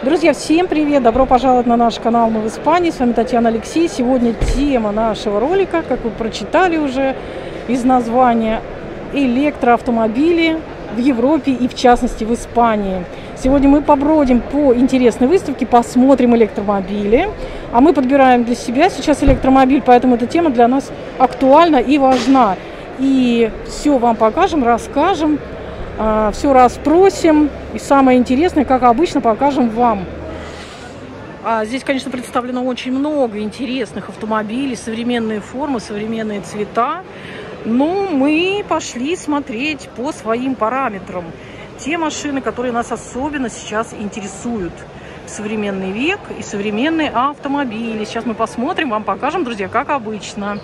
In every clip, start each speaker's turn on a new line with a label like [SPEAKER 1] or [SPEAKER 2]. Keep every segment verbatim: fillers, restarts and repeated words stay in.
[SPEAKER 1] Друзья, всем привет! Добро пожаловать на наш канал «Мы в Испании». С вами Татьяна, Алексей. Сегодня тема нашего ролика, как вы прочитали уже из названия, электроавтомобили в Европе и в частности в Испании. Сегодня мы побродим по интересной выставке, посмотрим электромобили. А мы подбираем для себя сейчас электромобиль, поэтому эта тема для нас актуальна и важна. И все вам покажем, расскажем. Все расспросим и самое интересное, как обычно, покажем вам. А здесь, конечно, представлено очень много интересных автомобилей, современные формы, современные цвета. Но мы пошли смотреть по своим параметрам. Те машины, которые нас особенно сейчас интересуют. Современный век и современные автомобили. Сейчас мы посмотрим, вам покажем, друзья, как обычно.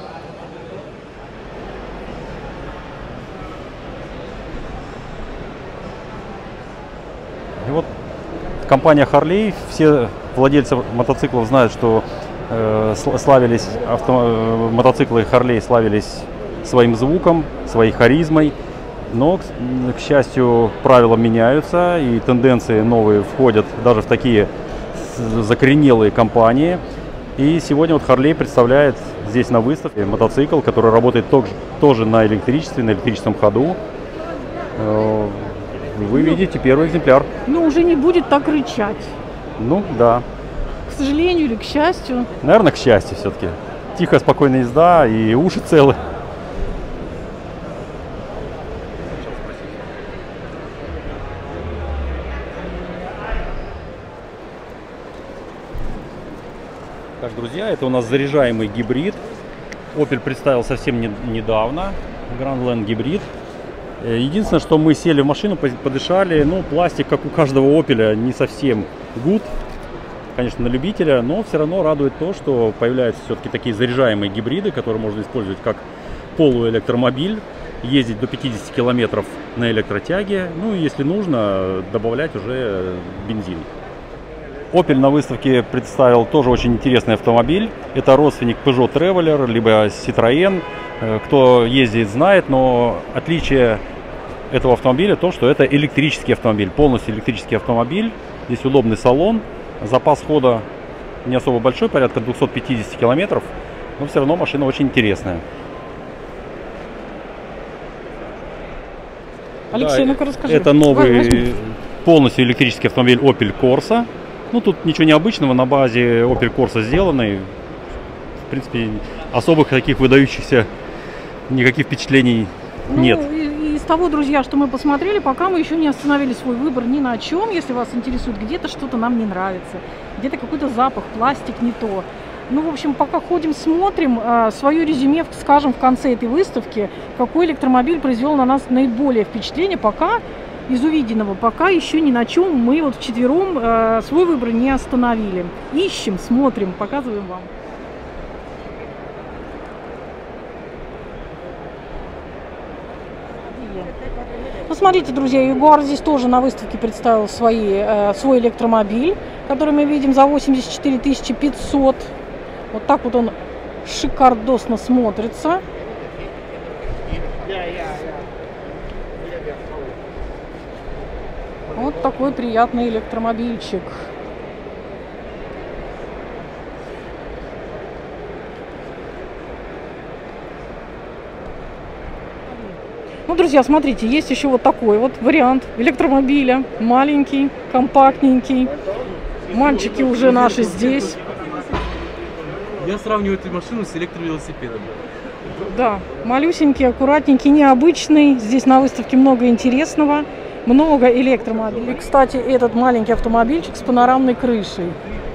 [SPEAKER 2] И вот компания Harley, все владельцы мотоциклов знают, что э, славились авто, мотоциклы Harley славились своим звуком, своей харизмой, но, к, к счастью, правила меняются и тенденции новые входят даже в такие закоренелые компании. И сегодня вот Harley представляет здесь на выставке мотоцикл, который работает тоже на электричестве, на электрическом ходу. Вы видите первый экземпляр.
[SPEAKER 1] Ну, уже не будет так рычать.
[SPEAKER 2] Ну, да.
[SPEAKER 1] К сожалению или к счастью?
[SPEAKER 2] Наверное, к счастью все-таки. Тихая, спокойная езда и уши целы. Так, друзья, это у нас заряжаемый гибрид. Opel представил совсем не, недавно. Grandland гибрид. Единственное, что мы сели в машину, подышали, ну, пластик, как у каждого Opel, не совсем good, конечно, на любителя, но все равно радует то, что появляются все-таки такие заряжаемые гибриды, которые можно использовать как полуэлектромобиль, ездить до пятидесяти километров на электротяге, ну, и если нужно, добавлять уже бензин. Opel на выставке представил тоже очень интересный автомобиль. Это родственник Peugeot Traveler, либо Citroën. Кто ездит, знает, но отличие этого автомобиля в том, что это электрический автомобиль, полностью электрический автомобиль. Здесь удобный салон, запас хода не особо большой, порядка двухсот пятидесяти километров, но все равно машина очень интересная.
[SPEAKER 1] Алексей,
[SPEAKER 2] да,
[SPEAKER 1] ну-ка расскажи.
[SPEAKER 2] Это новый полностью электрический автомобиль Opel Corsa. Ну, тут ничего необычного, на базе Opel Corsa сделанный. В принципе, особых таких выдающихся никаких впечатлений
[SPEAKER 1] ну,
[SPEAKER 2] нет.
[SPEAKER 1] И, и из того, друзья, что мы посмотрели, пока мы еще не остановили свой выбор ни на чем. Если вас интересует, где-то что-то нам не нравится, где-то какой-то запах, пластик не то. Ну, в общем, пока ходим, смотрим, э, свое резюме скажем в конце этой выставки, какой электромобиль произвел на нас наиболее впечатление, пока из увиденного, пока еще ни на чем мы вот вчетвером э, свой выбор не остановили. Ищем, смотрим, показываем вам. Ну, смотрите, друзья, Jaguar здесь тоже на выставке представил свои, э, свой электромобиль, который мы видим за восемьдесят четыре тысячи пятьсот. Вот так вот он шикардосно смотрится. Вот такой приятный электромобильчик. Ну, друзья, смотрите, есть еще вот такой вот вариант электромобиля. Маленький, компактненький. Мальчики уже наши здесь.
[SPEAKER 3] Я сравниваю эту машину с электровелосипедом.
[SPEAKER 1] Да, малюсенький, аккуратненький, необычный. Здесь на выставке много интересного. Много электромобилей. И, кстати, этот маленький автомобильчик с панорамной крышей.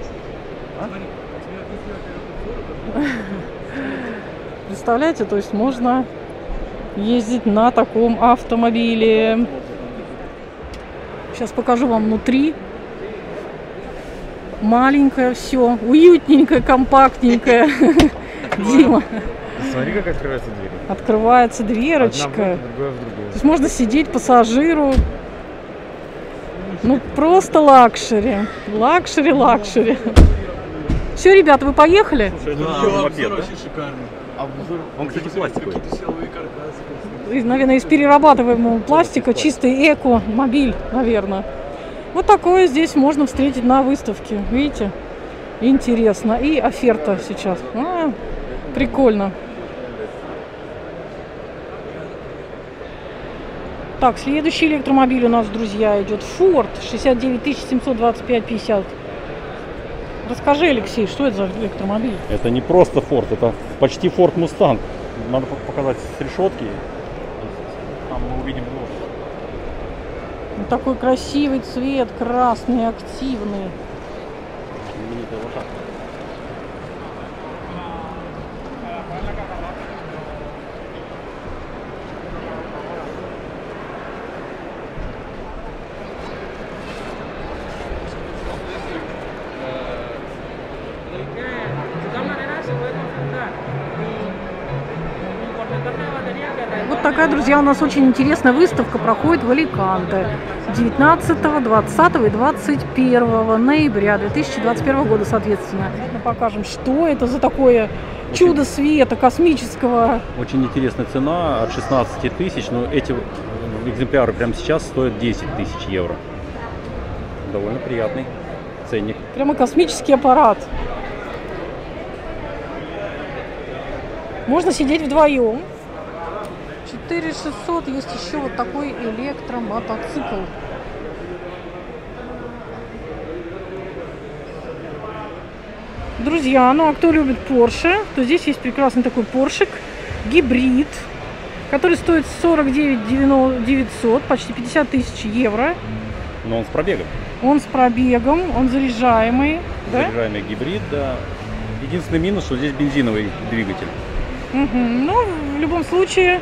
[SPEAKER 1] Представляете, то есть можно ездить на таком автомобиле. Сейчас покажу вам внутри. Маленькое все, уютненькое, компактненькое. Дима.
[SPEAKER 3] Смотри, как открывается дверь.
[SPEAKER 1] Открывается дверочка.
[SPEAKER 3] Одна в другую, другая в другую.
[SPEAKER 1] То есть можно сидеть пассажиру. Ну, просто лакшери. Лакшери, лакшери. Все, ребята, вы поехали?
[SPEAKER 3] Слушай, да,
[SPEAKER 2] это
[SPEAKER 3] обзор вообще шикарный. Обзор.
[SPEAKER 2] Он, кстати, пластиковый.
[SPEAKER 1] Наверное, из перерабатываемого пластика, чистый эко-мобиль, наверное. Вот такое здесь можно встретить на выставке. Видите? Интересно. И оферта сейчас. А, прикольно. Так, следующий электромобиль у нас, друзья, идет Ford шестьдесят девять тысяч семьсот двадцать пять пятьдесят. Расскажи, Алексей, что это за электромобиль?
[SPEAKER 2] Это не просто Ford, это почти Ford Mustang. Надо показать с решетки. Там мы увидим нож.
[SPEAKER 1] Вот такой красивый цвет, красный, активный.
[SPEAKER 2] Знаменитая лошадка.
[SPEAKER 1] Вот такая, друзья, у нас очень интересная выставка проходит в Аликанте девятнадцатого, двадцатого и двадцать первого ноября две тысячи двадцать первого года, соответственно. Мы покажем, что это за такое чудо света космического.
[SPEAKER 2] Очень интересная цена, от шестнадцати тысяч, но эти экземпляры прямо сейчас стоят десять тысяч евро. Довольно приятный ценник.
[SPEAKER 1] Прямо космический аппарат. Можно сидеть вдвоем. четыре тысячи шестьсот, есть еще вот такой электромотоцикл. Друзья, ну а кто любит Porsche, то здесь есть прекрасный такой Поршик гибрид, который стоит сорок девять тысяч девятьсот, почти пятьдесят тысяч евро.
[SPEAKER 2] Но он с пробегом.
[SPEAKER 1] Он с пробегом, он заряжаемый.
[SPEAKER 2] Заряжаемый да? гибрид, да. Единственный минус, что здесь бензиновый двигатель.
[SPEAKER 1] Угу. Но в любом случае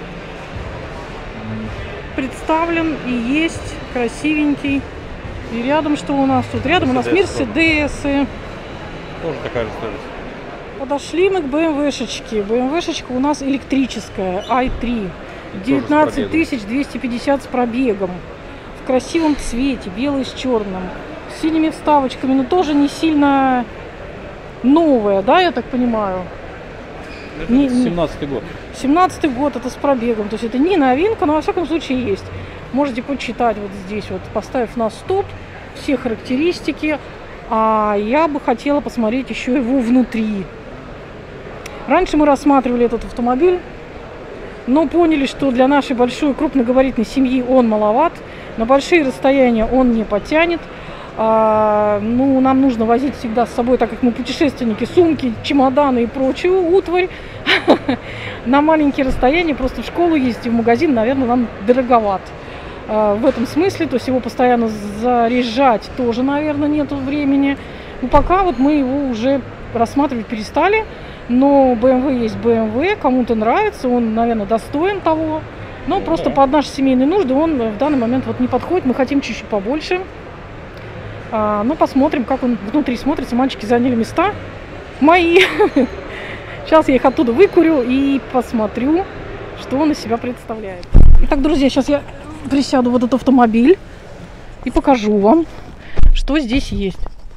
[SPEAKER 1] представлен и есть красивенький. И рядом что у нас тут? Рядом Мерседес, у нас Мерседесы.
[SPEAKER 2] Тоже такая же стоимость.
[SPEAKER 1] Подошли мы к БМВшечке. БМВшечка у нас электрическая, ай три. девятнадцать тысяч двести пятьдесят с пробегом. В красивом цвете, белый с черным. С синими вставочками, но тоже не сильно новая, да, я так понимаю?
[SPEAKER 2] Это семнадцатый год.
[SPEAKER 1] семнадцатый год, это с пробегом. То есть это не новинка, но во всяком случае есть. Можете почитать вот здесь, вот поставив на стоп, все характеристики. А я бы хотела посмотреть еще его внутри. Раньше мы рассматривали этот автомобиль, но поняли, что для нашей большой крупногабаритной семьи он маловат. На большие расстояния он не потянет. А, ну, нам нужно возить всегда с собой, так как мы путешественники, сумки, чемоданы и прочую утварь. На маленькие расстояния просто в школу ездить, в магазин, наверное, нам дороговат. А, в этом смысле, то есть его постоянно заряжать тоже, наверное, нету времени. Ну, пока вот мы его уже рассматривать перестали. Но бэ эм вэ есть бэ эм вэ, кому-то нравится, он, наверное, достоин того. Но ну, просто да. под наши семейные нужды он в данный момент вот не подходит. Мы хотим чуть-чуть побольше. А, ну, посмотрим, как он внутри смотрится. Мальчики заняли места мои. Сейчас я их оттуда выкурю и посмотрю, что он из себя представляет. Итак, друзья, сейчас я присяду в этот автомобиль и покажу вам, что здесь есть.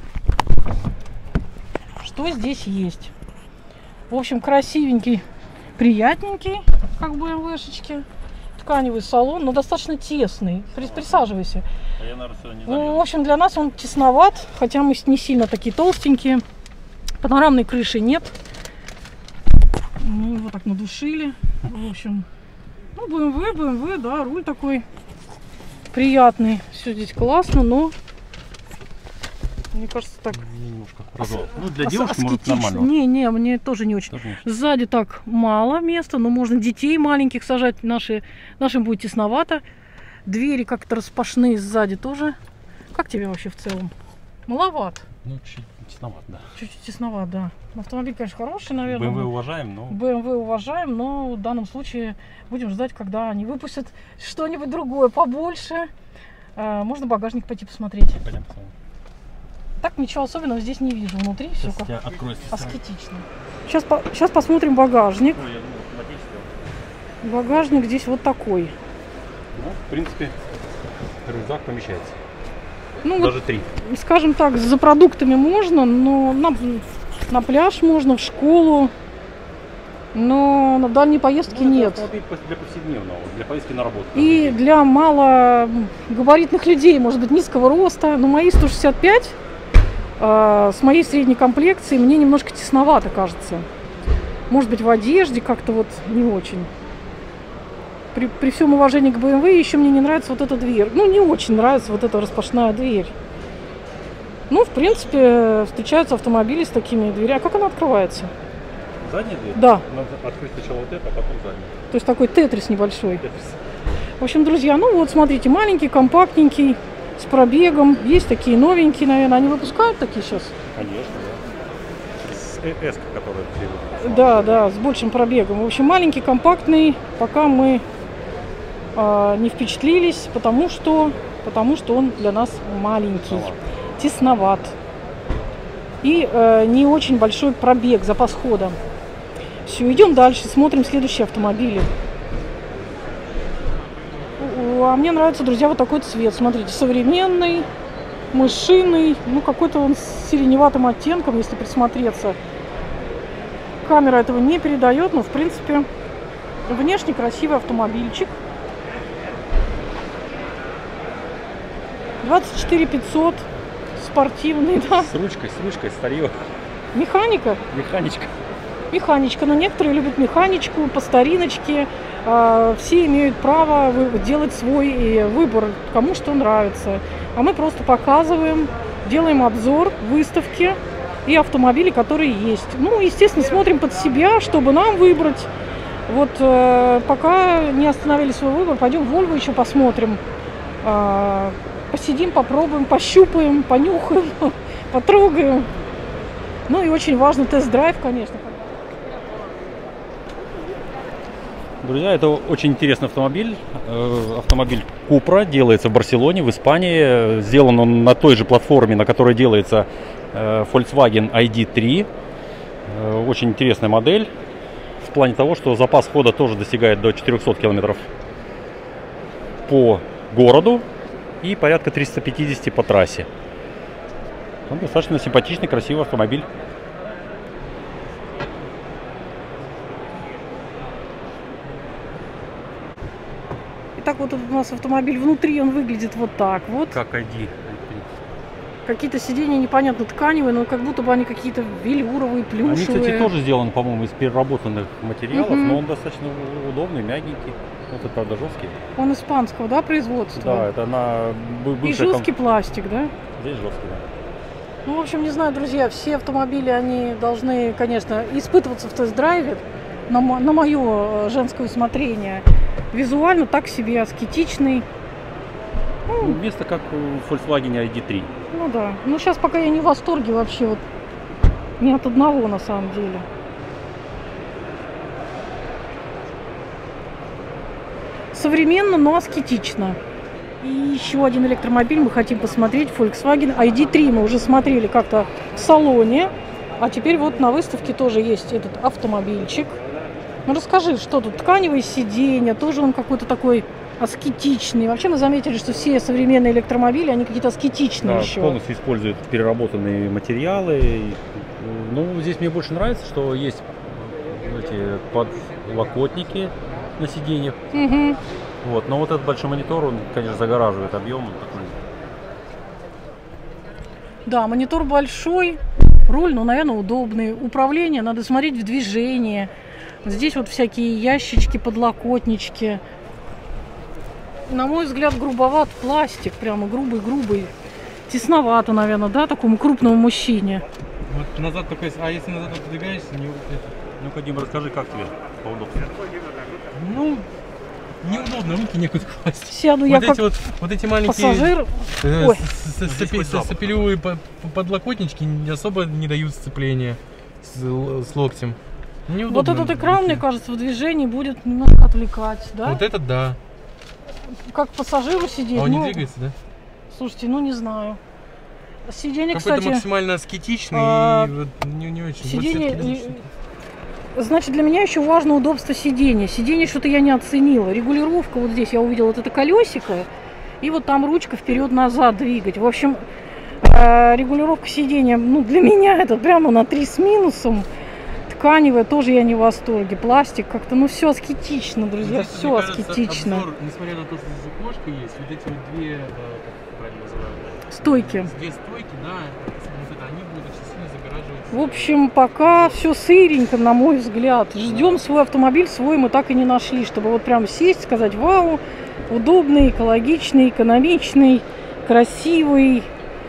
[SPEAKER 1] Что здесь есть. В общем, красивенький, приятненький, как бэ эм вэ-шечки. Тканевый салон, но достаточно тесный. Присаживайся.
[SPEAKER 2] А я, наверное, сюда не
[SPEAKER 1] ну, в общем, для нас он тесноват, хотя мы не сильно такие толстенькие. Панорамной крыши нет. Ну, его так надушили. В общем, ну, бэ эм вэ, бэ эм вэ, да, руль такой приятный. Все здесь классно, но мне кажется, так...
[SPEAKER 2] Немножко ну, для девушки может нормально.
[SPEAKER 1] Не, не, мне тоже не очень.
[SPEAKER 2] Тоже
[SPEAKER 1] Сзади так мало места, но можно детей маленьких сажать. Наши, нашим будет тесновато. Двери как-то распашные сзади тоже. Как тебе вообще в целом? Маловат.
[SPEAKER 2] Ну, чуть тесноват, да.
[SPEAKER 1] Чуть-чуть тесноват, да. Автомобиль, конечно, хороший, наверное.
[SPEAKER 2] бэ эм вэ уважаем, но...
[SPEAKER 1] бэ эм вэ уважаем, но в данном случае будем ждать, когда они выпустят что-нибудь другое побольше. А, можно багажник пойти посмотреть.
[SPEAKER 2] Пойдем посмотрим.
[SPEAKER 1] Так ничего особенного здесь не вижу. Внутри все как аскетично. Сейчас, по, сейчас посмотрим багажник.
[SPEAKER 2] Ой, я думал,
[SPEAKER 1] багажник здесь вот такой.
[SPEAKER 2] Ну, в принципе, рюкзак помещается.
[SPEAKER 1] Ну,
[SPEAKER 2] даже
[SPEAKER 1] вот,
[SPEAKER 2] три.
[SPEAKER 1] Скажем так, за продуктами можно, но на, на пляж можно, в школу. Но на дальней поездке
[SPEAKER 2] Ну, это
[SPEAKER 1] нет.
[SPEAKER 2] автомобиль для повседневного, для поездки на работу.
[SPEAKER 1] И для малогабаритных людей, может быть, низкого роста. Но мои сто шестьдесят пять э, с моей средней комплекцией мне немножко тесновато кажется. Может быть, в одежде как-то вот не очень. При, при всем уважении к бэ эм вэ еще мне не нравится вот эта дверь. Ну, не очень нравится вот эта распашная дверь. Ну, в принципе, встречаются автомобили с такими дверями. А как она открывается?
[SPEAKER 2] Задняя дверь?
[SPEAKER 1] Да.
[SPEAKER 2] Надо открыть сначала вот это, а потом заднюю.
[SPEAKER 1] То есть такой тетрис небольшой.
[SPEAKER 2] Тетрис.
[SPEAKER 1] В общем, друзья, ну вот смотрите, маленький, компактненький, с пробегом. Есть такие новенькие, наверное. Они выпускают такие сейчас?
[SPEAKER 2] Конечно, да. С эс, которая требует.
[SPEAKER 1] Да, да, с большим пробегом. В общем, маленький, компактный. Пока мы э, не впечатлились, потому что, потому что он для нас маленький, тесноват. И э, не очень большой пробег, запас хода. Все, идем дальше, смотрим следующие автомобили. А мне нравится, друзья, вот такой цвет. Смотрите, современный, мышиный, ну какой-то он с сиреневатым оттенком, если присмотреться. Камера этого не передает, но в принципе внешне красивый автомобильчик. двадцать четыре пятьсот, спортивный, да.
[SPEAKER 2] С ручкой, с ручкой, старье.
[SPEAKER 1] Механика?
[SPEAKER 2] Механичка.
[SPEAKER 1] Механичка, но некоторые любят механичку по стариночке. Все имеют право делать свой выбор, кому что нравится. А мы просто показываем, делаем обзор выставки и автомобилей, которые есть. Ну, естественно, смотрим под себя, чтобы нам выбрать. Вот пока не остановили свой выбор, пойдем в Volvo еще посмотрим. Посидим, попробуем, пощупаем, понюхаем, потрогаем. Ну и очень важно тест-драйв, конечно.
[SPEAKER 2] Друзья, это очень интересный автомобиль. Автомобиль Cupra, делается в Барселоне, в Испании. Сделан он на той же платформе, на которой делается Volkswagen ай ди три. Очень интересная модель. В плане того, что запас хода тоже достигает до четырехсот километров по городу и порядка триста пятьдесят по трассе. Он достаточно симпатичный, красивый автомобиль.
[SPEAKER 1] Так вот у нас автомобиль внутри, он выглядит вот так вот.
[SPEAKER 2] Как ай ди.
[SPEAKER 1] Какие-то сиденья непонятно тканевые, но как будто бы они какие-то велюровые, плюшевые.
[SPEAKER 2] Они, кстати, тоже сделаны, по-моему, из переработанных материалов,
[SPEAKER 1] Угу.
[SPEAKER 2] но он достаточно удобный, мягенький. Вот это, правда, жесткий.
[SPEAKER 1] Он испанского, да, производства?
[SPEAKER 2] Да, это на
[SPEAKER 1] И жесткий ком... пластик, да?
[SPEAKER 2] Здесь жесткий, да.
[SPEAKER 1] Ну, в общем, не знаю, друзья, все автомобили, они должны, конечно, испытываться в тест-драйве на, на мое женское усмотрение. Визуально так себе, аскетичный.
[SPEAKER 2] Ну, место как в Volkswagen ай ди три.
[SPEAKER 1] Ну да. Ну сейчас пока я не в восторге вообще вот ни от одного на самом деле. Современно, но аскетично. И еще один электромобиль мы хотим посмотреть. Volkswagen ай ди три мы уже смотрели как-то в салоне. А теперь вот на выставке тоже есть этот автомобильчик. Ну расскажи, что тут? Тканевые сиденья, тоже он какой-то такой аскетичный. Вообще мы заметили, что все современные электромобили, они какие-то аскетичные
[SPEAKER 2] Да,
[SPEAKER 1] еще.
[SPEAKER 2] полностью используют переработанные материалы. Ну, здесь мне больше нравится, что есть эти подлокотники на сиденьях.
[SPEAKER 1] Угу.
[SPEAKER 2] Вот. Но вот этот большой монитор, он, конечно, загораживает объем. Такой.
[SPEAKER 1] Да, монитор большой, руль, ну, наверное, удобный. Управление надо смотреть в движении. Здесь вот всякие ящички, подлокотнички. На мой взгляд, грубоват пластик, прямо грубый-грубый. Тесновато, наверное, да, такому крупному мужчине.
[SPEAKER 3] Вот назад только, а если назад подвигаешься, не...
[SPEAKER 2] Ну-ка, Дим, расскажи, как тебе по удобству?
[SPEAKER 3] Ну, неудобно, руки некуда класть.
[SPEAKER 1] Сяду
[SPEAKER 3] вот
[SPEAKER 1] я
[SPEAKER 3] эти
[SPEAKER 1] как
[SPEAKER 3] вот, вот эти маленькие
[SPEAKER 1] пассажир.
[SPEAKER 3] э,
[SPEAKER 1] Ой.
[SPEAKER 3] с- с- сапи- с- сапелевые по- по- подлокотнички не особо не дают сцепления с, л- с локтем. Неудобно.
[SPEAKER 1] Вот этот экран, мне кажется, в движении будет немножко отвлекать, да?
[SPEAKER 3] Вот этот да.
[SPEAKER 1] Как пассажиру сидеть.
[SPEAKER 3] А он
[SPEAKER 1] ну,
[SPEAKER 3] не двигается, да?
[SPEAKER 1] Слушайте, ну не знаю. Сиденье,
[SPEAKER 3] Какой-то
[SPEAKER 1] кстати,
[SPEAKER 3] максимально аскетичный
[SPEAKER 1] а,
[SPEAKER 3] и вот не, не очень.
[SPEAKER 1] сиденье,
[SPEAKER 3] Вот всё-таки
[SPEAKER 1] э, значит, для меня еще важно удобство сидения. Сиденье что-то я не оценила. Регулировка, вот здесь я увидела вот это колесико, и вот там ручка вперед-назад двигать. В общем, э, регулировка сидения, ну, для меня это прямо на три с минусом. тканевая тоже я не в восторге. Пластик как-то, ну все аскетично, друзья,
[SPEAKER 3] Здесь,
[SPEAKER 1] все
[SPEAKER 3] мне кажется,
[SPEAKER 1] аскетично.
[SPEAKER 3] обзор, несмотря на то, что здесь окошко есть, вот эти вот две, э, как правильно называют?
[SPEAKER 1] Стойки.
[SPEAKER 3] Две стойки, да, вот это, они будут очень сильно загораживать.
[SPEAKER 1] В общем, пока все сыренько, на мой взгляд. Ждем свой автомобиль, свой мы так и не нашли, чтобы вот прям сесть, сказать: вау, удобный, экологичный, экономичный, красивый.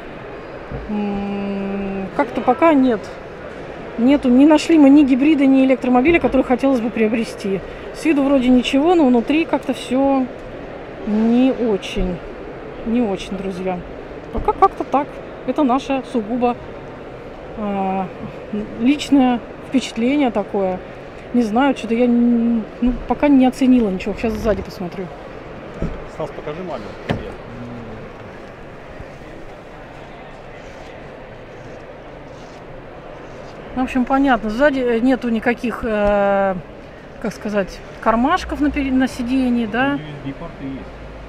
[SPEAKER 1] М, Как-то пока нет. Нету, не нашли мы ни гибрида, ни электромобиля, который хотелось бы приобрести. С виду вроде ничего, но внутри как-то все не очень. Не очень, друзья. Пока как-то так. Это наше сугубо э, личное впечатление такое. Не знаю, что-то я не- ну, пока не оценила ничего. Сейчас сзади посмотрю.
[SPEAKER 2] Стас, покажи маме свет.
[SPEAKER 1] В общем, понятно. Сзади нету никаких, э, как сказать, кармашков на, перед... на сиденье, да?
[SPEAKER 2] ю эс би-порты есть.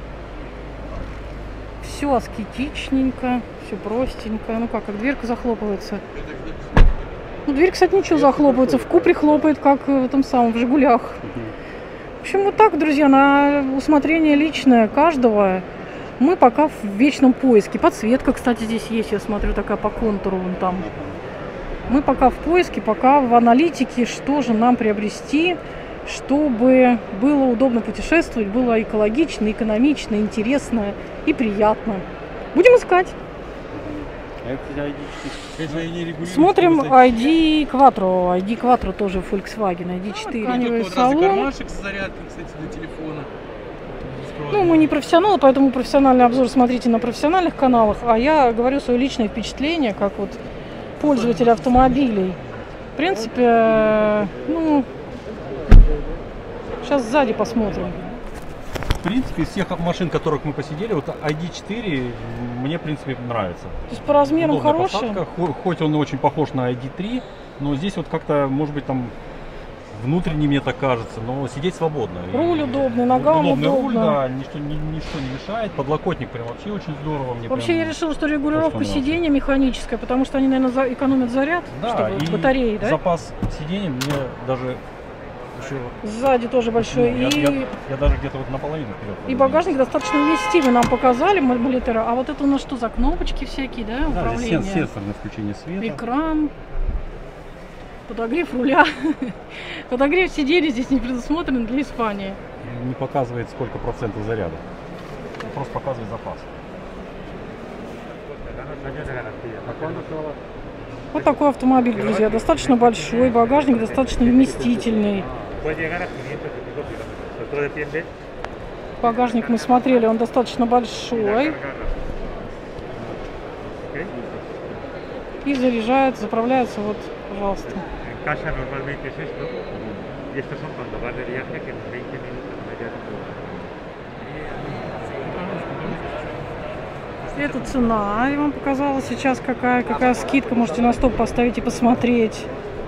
[SPEAKER 1] Все аскетичненько, все простенько. Ну как, как дверка захлопывается. Ну, дверь, кстати, ничего захлопывается. В Купре хлопает, как в этом самом, в Жигулях. В общем, вот так, друзья, на усмотрение личное каждого. Мы пока в вечном поиске. Подсветка, кстати, здесь есть, я смотрю, такая по контуру вон там. Мы пока в поиске, пока в аналитике, что же нам приобрести, чтобы было удобно путешествовать, было экологично, экономично, интересно и приятно. Будем искать.
[SPEAKER 2] А это, кстати, ай ди четыре.
[SPEAKER 3] Конечно, я не регулирую,
[SPEAKER 1] Смотрим
[SPEAKER 3] чтобы
[SPEAKER 1] ай ди Quattro. ай ди Quattro тоже Volkswagen, ай ди четыре.
[SPEAKER 3] зайти.
[SPEAKER 1] Тканевый
[SPEAKER 3] Вот разный
[SPEAKER 1] салон.
[SPEAKER 3] кармашек с зарядкой, кстати, для телефона.
[SPEAKER 1] Ну, мы не профессионалы, поэтому профессиональный обзор смотрите на профессиональных каналах, а я говорю свое личное впечатление, как вот пользователь автомобилей. В принципе, э, ну, сейчас сзади посмотрим.
[SPEAKER 2] В принципе, из всех машин, которых мы посидели, вот ай ди четыре мне, в принципе, нравится.
[SPEAKER 1] То есть по размерам
[SPEAKER 2] Удобная
[SPEAKER 1] хорошая.
[SPEAKER 2] посадка, хо- хоть он очень похож на ай ди три, но здесь вот как-то, может быть, там внутренне мне так кажется, но сидеть свободно.
[SPEAKER 1] Руль
[SPEAKER 2] И
[SPEAKER 1] удобный, ногам
[SPEAKER 2] удобный руль,
[SPEAKER 1] удобно.
[SPEAKER 2] да, ничто, ни- ничто не мешает. Подлокотник прям вообще очень здорово. Мне
[SPEAKER 1] Вообще
[SPEAKER 2] прям
[SPEAKER 1] я решила, что регулировка
[SPEAKER 2] то, что нравится.
[SPEAKER 1] сидения механическая, потому что они, наверное, за- экономят заряд,
[SPEAKER 2] Да,
[SPEAKER 1] чтобы
[SPEAKER 2] и
[SPEAKER 1] батареи, да?
[SPEAKER 2] запас сидений мне даже еще...
[SPEAKER 1] Сзади тоже большой.
[SPEAKER 2] ну, я,
[SPEAKER 1] и...
[SPEAKER 2] я- я даже где-то вот наполовину вперед.
[SPEAKER 1] И багажник достаточно вместимый, нам показали мобилитера. А вот это у нас что за кнопочки всякие, да,
[SPEAKER 2] Да,
[SPEAKER 1] управление?
[SPEAKER 2] здесь сен- сенсор на включение света.
[SPEAKER 1] Экран, подогрев руля. Подогрев сидений здесь не предусмотрен для Испании.
[SPEAKER 2] Не показывает, сколько процентов заряда. Он просто показывает запас.
[SPEAKER 1] Вот такой автомобиль, друзья, достаточно большой, багажник достаточно вместительный. Багажник мы смотрели, он достаточно большой. И заряжается, заправляется, вот, пожалуйста.
[SPEAKER 4] Casa normalmente es esto, y estos son cuando vas de viaje que en veinte minutos no ya te
[SPEAKER 1] Это цена, я вам показала сейчас, какая, какая скидка. Можете на стоп поставить и посмотреть.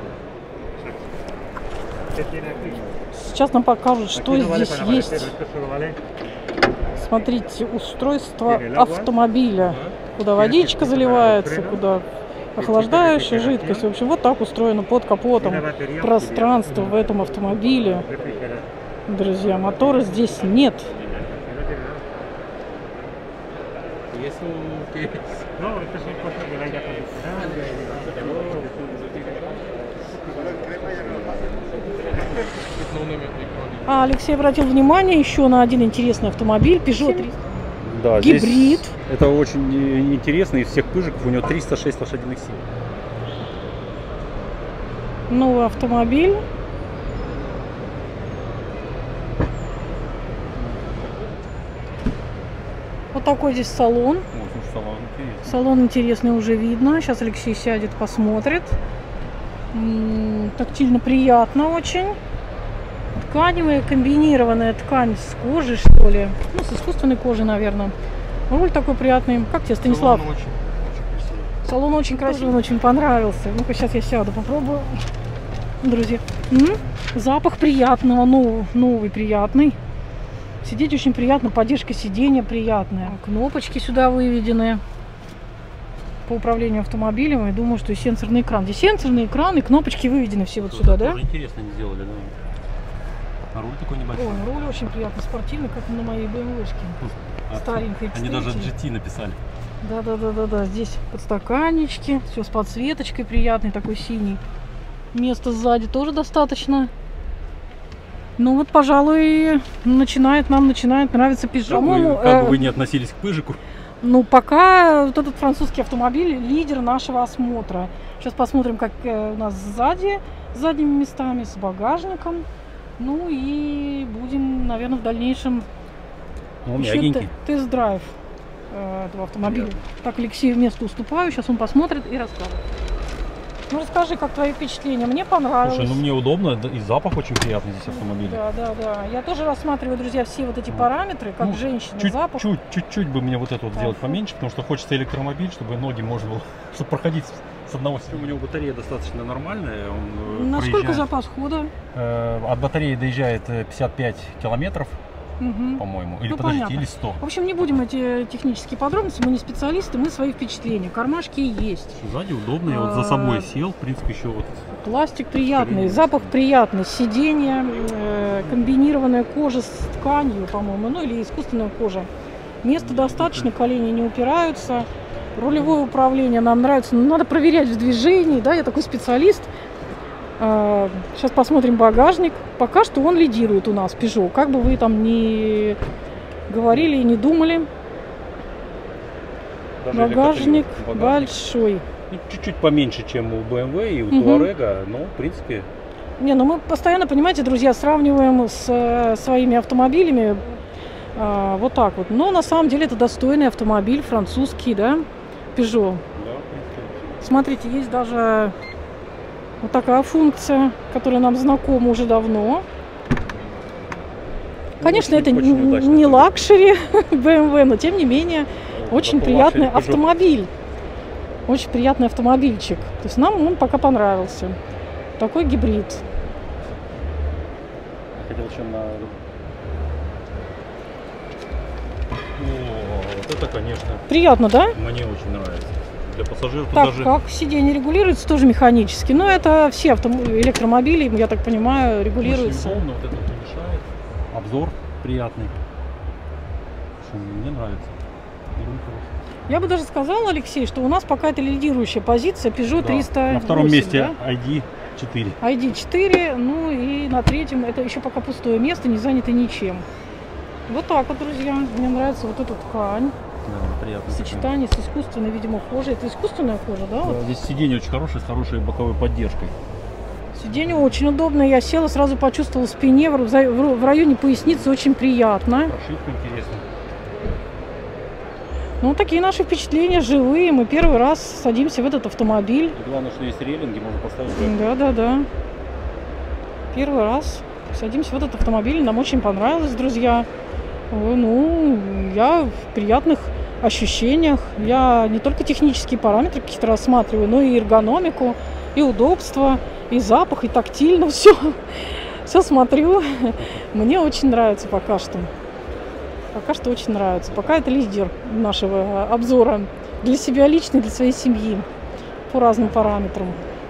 [SPEAKER 1] Сейчас нам покажут, что здесь есть. Смотрите, устройство автомобиля, куда водичка заливается, куда охлаждающая жидкость. В общем, вот так устроено под капотом пространство в этом автомобиле. Друзья, мотора здесь нет.
[SPEAKER 3] Y eso que
[SPEAKER 4] No, estas son cosas del aire acondicionado.
[SPEAKER 1] А Алексей обратил внимание еще на один интересный автомобиль Peugeot триста.
[SPEAKER 2] Да,
[SPEAKER 1] Гибрид.
[SPEAKER 2] здесь это очень э, интересно. Из всех пыжиков у него триста шесть лошадиных сил.
[SPEAKER 1] Новый автомобиль. Вот такой здесь салон.
[SPEAKER 2] Очень салон интересный.
[SPEAKER 1] Салон интересный уже видно. Сейчас Алексей сядет, посмотрит. М, Тактильно приятно очень. Тканевая, комбинированная ткань с кожей, что ли. Ну, с искусственной кожей, наверное. Руль такой приятный. Как тебе, Станислав?
[SPEAKER 3] салон очень, очень красивый.
[SPEAKER 1] Салон очень красивый, он очень понравился. Ну-ка, сейчас я сяду, попробую. Друзья, М? запах приятного, новый, новый приятный. Сидеть очень приятно, поддержка сиденья приятная. Кнопочки сюда выведены. по управлению автомобилем и думаю, что и сенсорный экран. Здесь сенсорный экран и кнопочки выведены все вот сюда, да?
[SPEAKER 2] Тоже интересно не сделали, да. А руль такой небольшой.
[SPEAKER 1] Ой, руль очень приятный, спортивный, как на моей бэ эм вэ-шке.
[SPEAKER 2] А,
[SPEAKER 1] Старенькой.
[SPEAKER 2] Они даже
[SPEAKER 1] джи
[SPEAKER 2] джи ти написали.
[SPEAKER 1] Да-да-да-да-да. Здесь подстаканнички, все с подсветочкой приятный, такой синий. Места сзади тоже достаточно. Ну вот, пожалуй, начинает нам начинает нравиться Peugeot.
[SPEAKER 2] Как, вы, как
[SPEAKER 1] э,
[SPEAKER 2] бы вы не относились к Пыжику?
[SPEAKER 1] Ну, пока вот этот французский автомобиль лидер нашего осмотра. Сейчас посмотрим, как э, у нас сзади, с задними местами, с багажником. Ну и будем, наверное, в дальнейшем
[SPEAKER 2] Ну,
[SPEAKER 1] еще
[SPEAKER 2] мягенький.
[SPEAKER 1] те- тест-драйв э, этого автомобиля. Так, Алексею место уступаю, сейчас он посмотрит и расскажет. Ну, расскажи, как твои впечатления? Мне понравилось.
[SPEAKER 2] Слушай, ну мне удобно, да, и запах очень приятный здесь автомобиля.
[SPEAKER 1] Да, да, да. Я тоже рассматриваю, друзья, все вот эти
[SPEAKER 2] Ну,
[SPEAKER 1] параметры, как
[SPEAKER 2] ну,
[SPEAKER 1] женщина,
[SPEAKER 2] Чуть,
[SPEAKER 1] запах.
[SPEAKER 2] чуть, чуть-чуть бы мне вот это вот сделать
[SPEAKER 1] Комфорт.
[SPEAKER 2] поменьше, потому что хочется электромобиль, чтобы ноги можно было, чтобы проходить с одного сидения. У него батарея достаточно нормальная. Он, э,
[SPEAKER 1] Насколько
[SPEAKER 2] проезжает,
[SPEAKER 1] запас хода?
[SPEAKER 2] э, от батареи доезжает э, пятьдесят пять километров,
[SPEAKER 1] Мгм.
[SPEAKER 2] по-моему. Или
[SPEAKER 1] Ну,
[SPEAKER 2] подождите,
[SPEAKER 1] понятно.
[SPEAKER 2] или сто.
[SPEAKER 1] В общем, не будем эти технические подробности, мы не специалисты, мы свои впечатления. Кармашки есть.
[SPEAKER 2] Сзади удобно, я вот за собой сел, в принципе, еще вот.
[SPEAKER 1] Пластик приятный,
[SPEAKER 2] Скорее,
[SPEAKER 1] запах
[SPEAKER 2] да.
[SPEAKER 1] приятный, сиденье, э, комбинированная кожа с тканью, по-моему, ну или искусственная кожа. Места достаточно, колени не упираются. Рулевое управление нам нравится, но надо проверять в движении, да, я такой специалист. Э, сейчас посмотрим багажник. Пока что он лидирует у нас, Peugeot, как бы вы там ни говорили и не думали.
[SPEAKER 2] Даже
[SPEAKER 1] Багажник
[SPEAKER 2] электропривод.
[SPEAKER 1] большой.
[SPEAKER 2] Ну, чуть-чуть поменьше, чем у бэ эм вэ и у
[SPEAKER 1] Мгм.
[SPEAKER 2] Туарега, но, в принципе,
[SPEAKER 1] Не, ну мы постоянно, понимаете, друзья, сравниваем с э, своими автомобилями э, вот так вот. Но на самом деле это достойный автомобиль, французский, да, Peugeot.
[SPEAKER 2] да, в принципе.
[SPEAKER 1] Смотрите, есть даже вот такая функция, которая нам знакома уже давно. Конечно,
[SPEAKER 2] Очень-
[SPEAKER 1] это
[SPEAKER 2] очень
[SPEAKER 1] н-
[SPEAKER 2] удачно
[SPEAKER 1] не
[SPEAKER 2] это.
[SPEAKER 1] лакшери бэ эм вэ, но тем не менее очень
[SPEAKER 2] Зато
[SPEAKER 1] приятный
[SPEAKER 2] лакшери Peugeot.
[SPEAKER 1] автомобиль. Очень приятный автомобильчик. То есть нам он пока понравился. Такой гибрид.
[SPEAKER 2] Я хотел еще на... О, вот это, конечно,
[SPEAKER 1] Приятно, да?
[SPEAKER 2] мне очень нравится. Для пассажиров тут
[SPEAKER 1] Так,
[SPEAKER 2] даже...
[SPEAKER 1] как сиденье регулируется, тоже механически. Но это все авто- электромобили, я так понимаю, регулируются.
[SPEAKER 2] Очень удобно, вот это вот не мешает. Обзор приятный. Слушай, мне нравится. Руль хороший.
[SPEAKER 1] Я бы даже сказала, Алексей, что у нас пока это лидирующая позиция Peugeot
[SPEAKER 2] Да.
[SPEAKER 1] триста восемь.
[SPEAKER 2] На втором месте
[SPEAKER 1] да?
[SPEAKER 2] ай ди четыре.
[SPEAKER 1] ай ди четыре, ну и на третьем это еще пока пустое место, не занято ничем. Вот так вот, друзья. Мне нравится вот эта ткань.
[SPEAKER 2] Да, приятно.
[SPEAKER 1] В сочетании с искусственной, видимо, кожей. Это искусственная кожа, да? Вот.
[SPEAKER 2] Да, здесь сиденье очень хорошее, с хорошей боковой поддержкой.
[SPEAKER 1] Сиденье очень удобное. Я села, сразу почувствовала в спине, в за- в районе поясницы очень приятно.
[SPEAKER 2] Прошивка интересная.
[SPEAKER 1] Ну, такие наши впечатления живые. Мы первый раз садимся в этот автомобиль.
[SPEAKER 2] И главное, что есть рейлинги, можно поставить.
[SPEAKER 1] Да, да, да. Первый раз садимся в этот автомобиль. Нам очень понравилось, друзья. Ой, ну, я в приятных ощущениях. Я не только технические параметры какие-то рассматриваю, но и эргономику, и удобство, и запах, и тактильно. Все, все смотрю. Мне очень нравится пока что. Пока что очень нравится. Пока это лидер нашего обзора. Для себя лично, для своей семьи. По разным параметрам.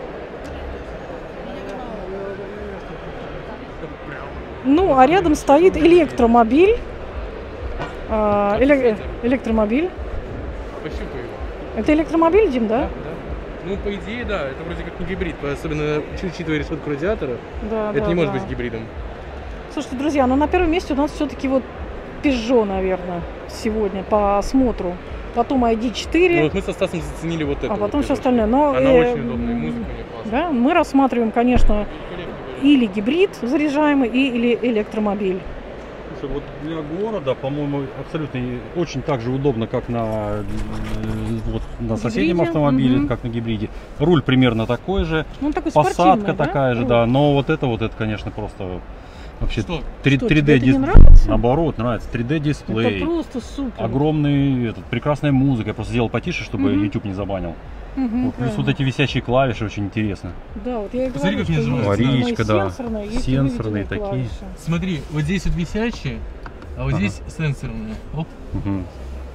[SPEAKER 1] Ну, а рядом стоит электромобиль. А, эле- электромобиль.
[SPEAKER 3] Пощупай его.
[SPEAKER 1] Это электромобиль, Дим, да?
[SPEAKER 3] Да? Ну, по идее, да, это вроде как не гибрид, особенно учитывая решетку радиатора,
[SPEAKER 1] Да,
[SPEAKER 3] это
[SPEAKER 1] да,
[SPEAKER 3] не может
[SPEAKER 1] да.
[SPEAKER 3] быть гибридом.
[SPEAKER 1] Слушайте, друзья, ну на первом месте у нас все-таки вот Peugeot, наверное, сегодня по осмотру. Потом ай ди
[SPEAKER 3] Ну,
[SPEAKER 1] четыре,
[SPEAKER 3] вот мы со Стасом заценили вот это.
[SPEAKER 1] а потом
[SPEAKER 3] вот
[SPEAKER 1] все
[SPEAKER 3] Peugeot.
[SPEAKER 1] остальное. Но,
[SPEAKER 3] Она
[SPEAKER 1] э,
[SPEAKER 3] очень удобная, и музыка у нее классная.
[SPEAKER 1] да, мы рассматриваем, конечно,
[SPEAKER 3] Коллеги,
[SPEAKER 1] или гибрид заряжаемый, и, или электромобиль.
[SPEAKER 2] Слушай, вот для города, по-моему, абсолютно и очень так же удобно, как на, э, вот, на соседнем
[SPEAKER 1] Гибриде,
[SPEAKER 2] автомобиле,
[SPEAKER 1] мгм.
[SPEAKER 2] как на гибриде. Руль примерно такой же,
[SPEAKER 1] Ну, он такой
[SPEAKER 2] посадка
[SPEAKER 1] спортивный,
[SPEAKER 2] такая же,
[SPEAKER 1] Руль.
[SPEAKER 2] да. Но вот это вот, это, конечно, просто вообще
[SPEAKER 3] Что?
[SPEAKER 2] три-
[SPEAKER 1] Что,
[SPEAKER 2] 3D
[SPEAKER 1] тебе это не
[SPEAKER 2] дисплей.
[SPEAKER 1] нравится?
[SPEAKER 2] Наоборот, нравится. три дэ
[SPEAKER 1] Это
[SPEAKER 2] дисплей.
[SPEAKER 1] просто супер.
[SPEAKER 2] Огромный, этот, прекрасная музыка. Я просто сделал потише, чтобы
[SPEAKER 1] Мгм.
[SPEAKER 2] YouTube не забанил.
[SPEAKER 1] Мгм,
[SPEAKER 2] Вот, плюс вот
[SPEAKER 1] правильно.
[SPEAKER 2] эти висящие клавиши очень интересно.
[SPEAKER 1] Да, вот я и
[SPEAKER 3] Посмотри,
[SPEAKER 1] говорю,
[SPEAKER 3] как
[SPEAKER 1] что
[SPEAKER 3] они
[SPEAKER 1] есть
[SPEAKER 3] называются.
[SPEAKER 1] и
[SPEAKER 2] Варичка, да.
[SPEAKER 1] сенсорные, есть и
[SPEAKER 2] Сенсорные
[SPEAKER 1] выведенные
[SPEAKER 2] такие.
[SPEAKER 1] клавиши.
[SPEAKER 3] Смотри, вот здесь вот висячие, а вот
[SPEAKER 2] Ага.
[SPEAKER 3] здесь сенсорные. Оп.
[SPEAKER 2] Мгм.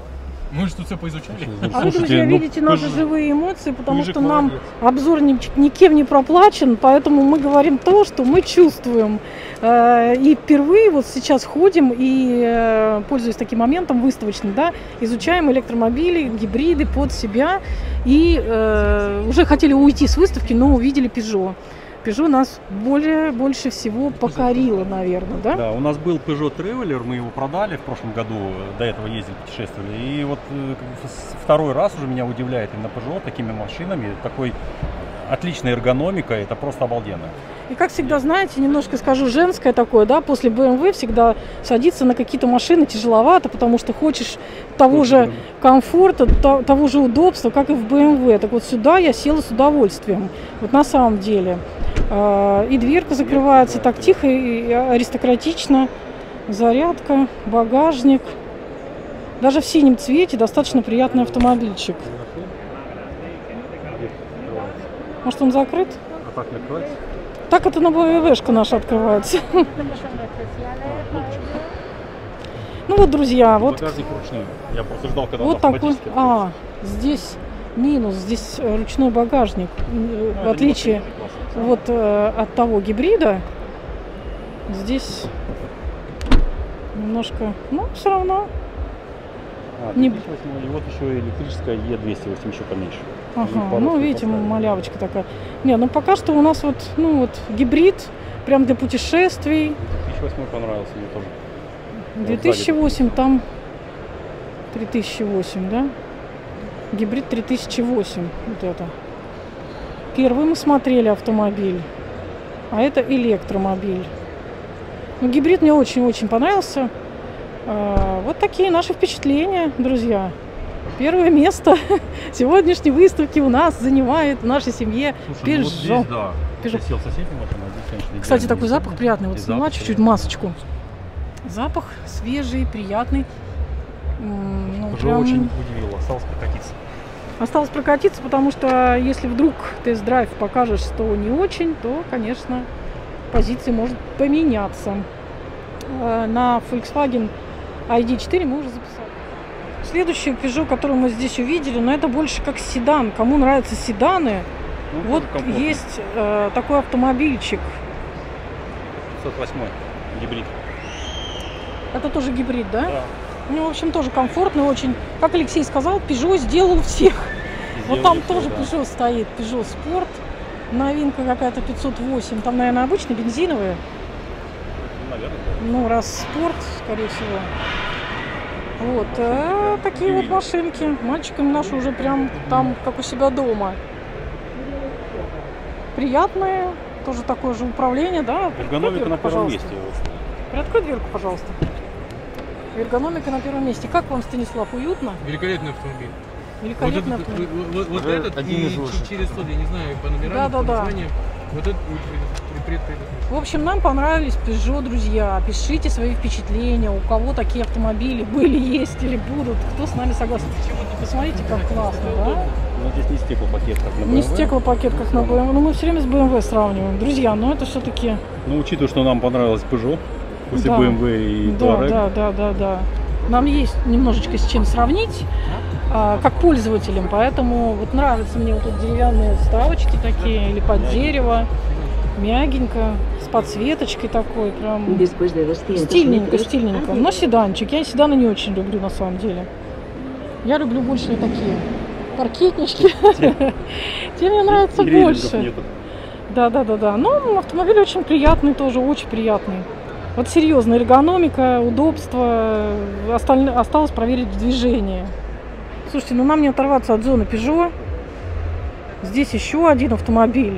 [SPEAKER 3] Мы же тут все поизучали.
[SPEAKER 1] А вы, друзья,
[SPEAKER 2] ну,
[SPEAKER 1] видите наши
[SPEAKER 2] Пежо-
[SPEAKER 1] живые эмоции, потому
[SPEAKER 2] Пыжик
[SPEAKER 1] что нам
[SPEAKER 2] молодец.
[SPEAKER 1] обзор ни- никем не проплачен, поэтому мы говорим то, что мы чувствуем. Э, И впервые вот сейчас ходим и, э, пользуясь таким моментом выставочным, да, изучаем электромобили, гибриды под себя. И э, уже хотели уйти с выставки, но увидели Peugeot. Peugeot нас более, больше всего покорило, наверное, да?
[SPEAKER 2] Да, у нас был Peugeot Traveler, мы его продали в прошлом году, до этого ездили, путешествовали. И вот э, как бы с- второй раз уже меня удивляет именно Peugeot такими машинами, такой отличной эргономикой, это просто обалденно.
[SPEAKER 1] И как всегда, знаете, немножко скажу женское такое, да, после бэ эм вэ всегда садиться на какие-то машины тяжеловато, потому что хочешь того же комфорта, то- того же удобства, как и в бэ эм вэ. Так вот сюда я села с удовольствием, вот на самом деле. А, И дверка закрывается так тихо и аристократично, зарядка, багажник. Даже в синем цвете достаточно приятный автомобильчик. Может, он закрыт?
[SPEAKER 2] А так накрывается?
[SPEAKER 1] Так это на бэ эм вэ-шка наша открывается. Ну вот, друзья, вот,
[SPEAKER 2] Багажник ручной. Я просто ждал, когда
[SPEAKER 1] вот
[SPEAKER 2] он
[SPEAKER 1] такой.
[SPEAKER 2] автоматически
[SPEAKER 1] А, здесь минус, здесь э, ручной багажник. Э,
[SPEAKER 2] Ну,
[SPEAKER 1] В
[SPEAKER 2] это
[SPEAKER 1] отличие
[SPEAKER 2] немножко классно.
[SPEAKER 1] вот э, от того гибрида, здесь немножко, ну, все равно.
[SPEAKER 2] А,
[SPEAKER 1] не-
[SPEAKER 2] две тысячи восьмой, и вот еще электрическая Е двести восемь, еще поменьше.
[SPEAKER 1] Ага,
[SPEAKER 2] пару
[SPEAKER 1] ну,
[SPEAKER 2] штук
[SPEAKER 1] видите,
[SPEAKER 2] поставили.
[SPEAKER 1] малявочка такая. Не, ну пока что у нас вот, ну вот гибрид, прям для путешествий.
[SPEAKER 2] две тысячи восьмой понравился мне тоже.
[SPEAKER 1] две тысячи восемь, там три тысячи восемь, да? Гибрид три тысячи восемь, вот это. Первый мы смотрели автомобиль, а это электромобиль. Ну, гибрид мне очень-очень понравился. А, Вот такие наши впечатления, друзья. Первое место сегодняшней выставки у нас занимает в нашей семье
[SPEAKER 2] Слушай, ну вот
[SPEAKER 1] Peugeot.
[SPEAKER 2] здесь, да.
[SPEAKER 1] Peugeot.
[SPEAKER 2] Я сел в соседнюю машину, а здесь, конечно,
[SPEAKER 1] Кстати,
[SPEAKER 2] идеальный
[SPEAKER 1] такой
[SPEAKER 2] вид.
[SPEAKER 1] запах приятный. Вот
[SPEAKER 2] И
[SPEAKER 1] сняла
[SPEAKER 2] запах
[SPEAKER 1] чуть-чуть
[SPEAKER 2] приятный.
[SPEAKER 1] масочку. Запах свежий, приятный. М, Ну,
[SPEAKER 2] Уже
[SPEAKER 1] прям
[SPEAKER 2] очень удивило, осталось прокатиться.
[SPEAKER 1] осталось прокатиться, потому что если вдруг тест-драйв покажешь, что не очень, то, конечно, позиции может поменяться. Э, На Volkswagen ай ди четыре мы уже записали. Следующий Peugeot, который мы здесь увидели, но это больше как седан. Кому нравятся седаны,
[SPEAKER 2] Ну,
[SPEAKER 1] вот
[SPEAKER 2] тоже комфортно.
[SPEAKER 1] есть э, такой автомобильчик.
[SPEAKER 2] пятьсот восьмой гибрид.
[SPEAKER 1] Это тоже гибрид, да?
[SPEAKER 2] Да.
[SPEAKER 1] Ну, в общем, тоже комфортный очень. Как Алексей сказал, Peugeot сделал всех. Вот там
[SPEAKER 2] Сделали
[SPEAKER 1] тоже
[SPEAKER 2] всё, да.
[SPEAKER 1] Peugeot стоит, Peugeot Sport. Новинка какая-то пятьсот восемь. Там, наверное, обычные бензиновые.
[SPEAKER 2] Наверное.
[SPEAKER 1] Ну, раз спорт, скорее всего. Вот. э, такие вот машинки. Мальчикам наши уже прям там, как у себя дома. Приятные. Тоже такое же управление, да? Открой
[SPEAKER 2] Эргономика
[SPEAKER 1] дверку,
[SPEAKER 2] на первом
[SPEAKER 1] пожалуйста.
[SPEAKER 2] месте.
[SPEAKER 1] Приоткрой дверку, пожалуйста. Эргономика на первом месте. Как вам, Станислав, уютно?
[SPEAKER 3] Великолепный автомобиль. Вот,
[SPEAKER 1] Великолепно.
[SPEAKER 3] этот, вот, вот- вот
[SPEAKER 2] Уже
[SPEAKER 3] этот
[SPEAKER 2] один
[SPEAKER 3] и
[SPEAKER 2] из лучших.
[SPEAKER 3] через сто, я не знаю, по номерам,
[SPEAKER 1] Да, да,
[SPEAKER 3] по
[SPEAKER 1] да.
[SPEAKER 3] названиям. Вот этот и пред- пред-
[SPEAKER 1] В общем, нам понравились Peugeot, друзья. Пишите свои впечатления, у кого такие автомобили были, есть или будут. Кто с нами согласен. Посмотрите, как классно, да?
[SPEAKER 2] Ну, здесь не стеклопакет, как на бэ эм вэ.
[SPEAKER 1] Не стеклопакет, как на бэ эм вэ. Ну, мы все время с бэ эм вэ сравниваем. Друзья, но это все-таки...
[SPEAKER 2] Ну, учитывая, что нам понравилось Peugeot после
[SPEAKER 1] Да.
[SPEAKER 2] бэ эм вэ и
[SPEAKER 1] Да,
[SPEAKER 2] Touareg.
[SPEAKER 1] да, да, да, да. Нам есть немножечко с чем сравнить, а, как пользователям. Поэтому вот нравятся мне вот тут деревянные вставочки такие, или под дерево. Мягенько, с подсветочкой такой, прям...
[SPEAKER 5] Después de doscientos
[SPEAKER 1] Стильненько,
[SPEAKER 5] metros,
[SPEAKER 1] стильненько. Но седанчик. Я седаны не очень люблю на самом деле. Я люблю больше вот такие паркетнички. Те мне нравятся
[SPEAKER 2] И рейлингов
[SPEAKER 1] больше.
[SPEAKER 2] нету.
[SPEAKER 1] Да, да, да, да. Но автомобиль очень приятный тоже, очень приятный. Вот серьезно, эргономика, удобство. Осталь- Осталось проверить в движении. Слушайте, ну нам не оторваться от зоны Peugeot. Здесь еще один автомобиль.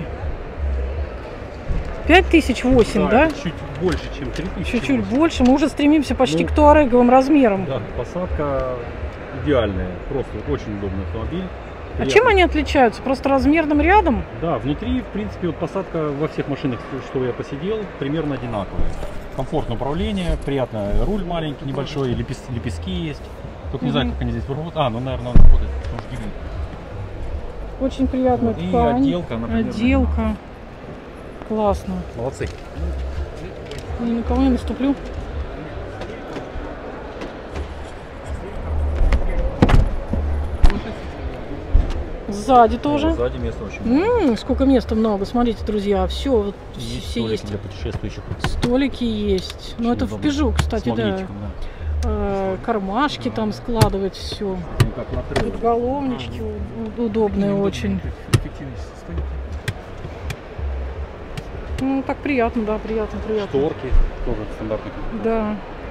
[SPEAKER 1] пять тысяч восемь, да?
[SPEAKER 2] это чуть больше, чем три тысячи.
[SPEAKER 1] Чуть-чуть больше. Мы уже стремимся почти
[SPEAKER 2] Ну,
[SPEAKER 1] к туареговым размерам.
[SPEAKER 2] Да, посадка идеальная. Просто очень удобный автомобиль.
[SPEAKER 1] А
[SPEAKER 2] Приятно.
[SPEAKER 1] чем они отличаются? Просто размерным рядом?
[SPEAKER 2] Да, внутри, в принципе, вот посадка во всех машинах, что я посидел, примерно одинаковая. Комфортное управление, приятно, руль маленький, небольшой, лепес- лепестки есть. Только не знаю,
[SPEAKER 1] Мгм.
[SPEAKER 2] как они здесь работают. А, ну, наверное, он работает, потому что гибрид.
[SPEAKER 1] Очень приятная
[SPEAKER 2] Вот, и
[SPEAKER 1] ткань.
[SPEAKER 2] отделка, например,
[SPEAKER 1] Отделка. Классно.
[SPEAKER 2] Молодцы.
[SPEAKER 1] Ни на кого не наступлю. сзади тоже.
[SPEAKER 2] Сзади места очень много.
[SPEAKER 1] М-м, сколько места много, смотрите, друзья, все, вот
[SPEAKER 2] Есть
[SPEAKER 1] все
[SPEAKER 2] столики
[SPEAKER 1] есть.
[SPEAKER 2] для путешествующих.
[SPEAKER 1] Столики есть. Ну, это в
[SPEAKER 2] удобно.
[SPEAKER 1] Peugeot, кстати,
[SPEAKER 2] С
[SPEAKER 1] да.
[SPEAKER 2] магнитиком, да.
[SPEAKER 1] Э, Кармашки там складывать все.
[SPEAKER 2] Ну, как на трейлере.
[SPEAKER 1] Подголовнички у- удобные очень.
[SPEAKER 3] Эффективность столика.
[SPEAKER 1] Ну, так приятно, да, приятно, приятно.
[SPEAKER 2] Шторки тоже стандартные.
[SPEAKER 1] Да.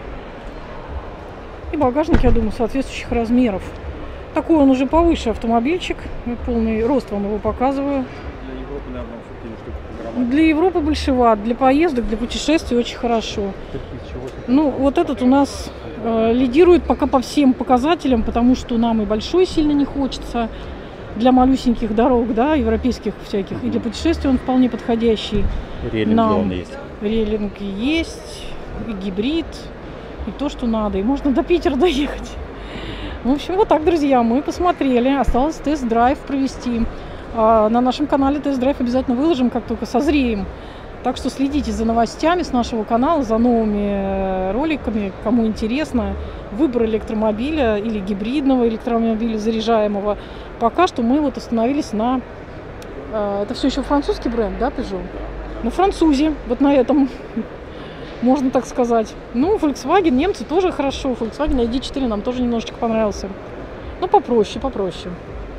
[SPEAKER 1] И багажник, я думаю, соответствующих размеров. Такой он уже повыше автомобильчик. Я полный рост вам его показываю.
[SPEAKER 2] Для Европы, наверное, все-таки штуки программы.
[SPEAKER 1] Для Европы большеват, для поездок, для путешествий очень хорошо. Ну, вот этот у нас э, лидирует пока по всем показателям, потому что нам и большой сильно не хочется для малюсеньких дорог, да, европейских всяких. И для путешествий он вполне подходящий.
[SPEAKER 2] Рейлинг
[SPEAKER 1] Нам
[SPEAKER 2] главное есть.
[SPEAKER 1] рейлинг есть, и гибрид, и то, что надо. И можно до Питера доехать. В общем, вот так, друзья, мы посмотрели. Осталось тест-драйв провести. А на нашем канале тест-драйв обязательно выложим, как только созреем. Так что следите за новостями с нашего канала, за новыми роликами, кому интересно. Выбор электромобиля или гибридного электромобиля заряжаемого. Пока что мы вот остановились на... Это все еще французский бренд, да, Peugeot? На французе, вот на этом, можно так сказать. Ну, Volkswagen, немцы тоже хорошо. Volkswagen ай ди четыре нам тоже немножечко понравился. Ну, попроще, попроще.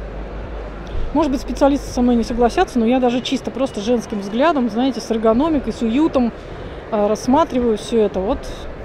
[SPEAKER 1] Может быть, специалисты со мной не согласятся, но я даже чисто просто женским взглядом, знаете, с эргономикой, с уютом э, рассматриваю все это. Вот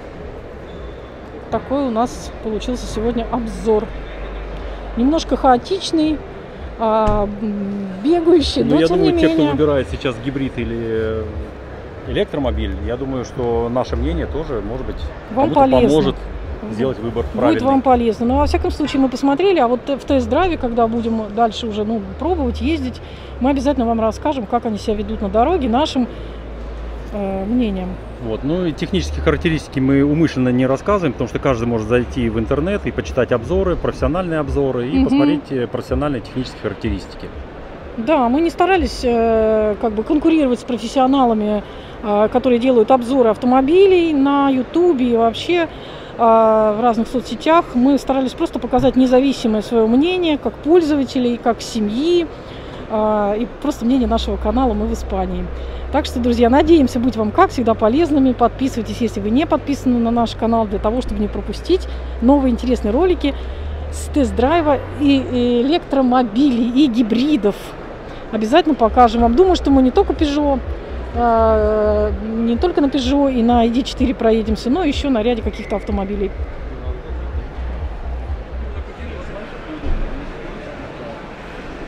[SPEAKER 1] такой у нас получился сегодня обзор. Немножко хаотичный, э, бегающий,
[SPEAKER 2] Ну,
[SPEAKER 1] но
[SPEAKER 2] я
[SPEAKER 1] тем
[SPEAKER 2] думаю,
[SPEAKER 1] не
[SPEAKER 2] те,
[SPEAKER 1] менее.
[SPEAKER 2] кто выбирает сейчас гибрид или электромобиль, я думаю, что наше мнение тоже, может быть,
[SPEAKER 1] Вам
[SPEAKER 2] кому-то
[SPEAKER 1] полезно.
[SPEAKER 2] поможет сделать выбор правильный.
[SPEAKER 1] Будет вам полезно. Но во всяком случае мы посмотрели, а вот в тест-драйве, когда будем дальше уже ну, пробовать, ездить, мы обязательно вам расскажем, как они себя ведут на дороге, нашим э, мнением.
[SPEAKER 2] Вот. Ну и технические характеристики мы умышленно не рассказываем, потому что каждый может зайти в интернет и почитать обзоры, профессиональные обзоры и
[SPEAKER 1] Мгм.
[SPEAKER 2] посмотреть э, профессиональные технические характеристики.
[SPEAKER 1] Да, мы не старались э, как бы конкурировать с профессионалами, э, которые делают обзоры автомобилей на Ютубе и вообще э, в разных соцсетях. Мы старались просто показать независимое свое мнение, как пользователей, как семьи, э, и просто мнение нашего канала «Мы в Испании». Так что, друзья, надеемся быть вам, как всегда, полезными. Подписывайтесь, если вы не подписаны на наш канал, для того, чтобы не пропустить новые интересные ролики с тест-драйва и электромобилей, и гибридов. Обязательно покажем вам. Думаю, что мы не только Peugeot, э, не только на Peugeot и на ай ди четыре проедемся, но еще на ряде каких-то автомобилей.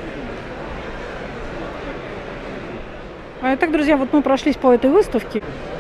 [SPEAKER 1] А итак, друзья, вот мы прошлись по этой выставке.